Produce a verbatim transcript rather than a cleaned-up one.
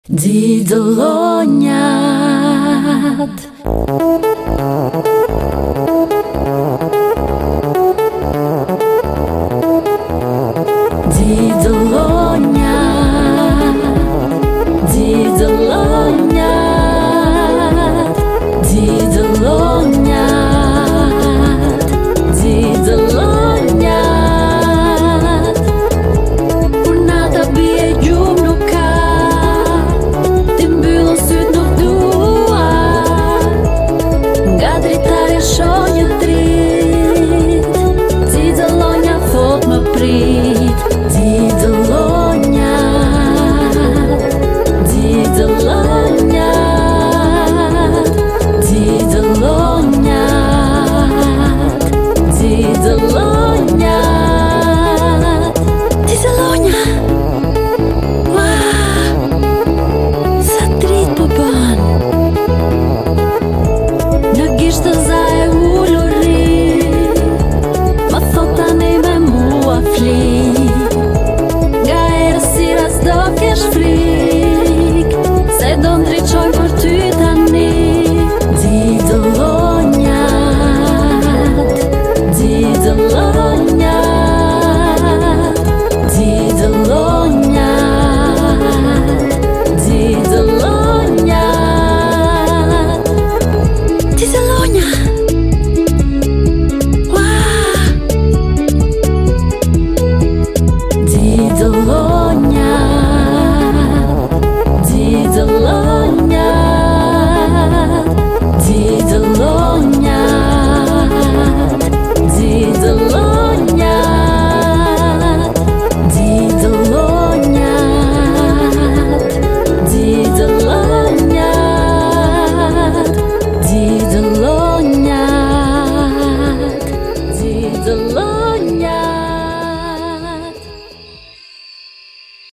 Dzidolonjat. Dzidolonjat. Dzidolonjat. Dzidolonjat. Dzidolonjat. Kur nata bie gjumë nuk ka ti mbyllë syt nuk dua. Nga dritarja shoh një drit. Dzidolonja thot më prit. Dzidolonja. Dzidolonja.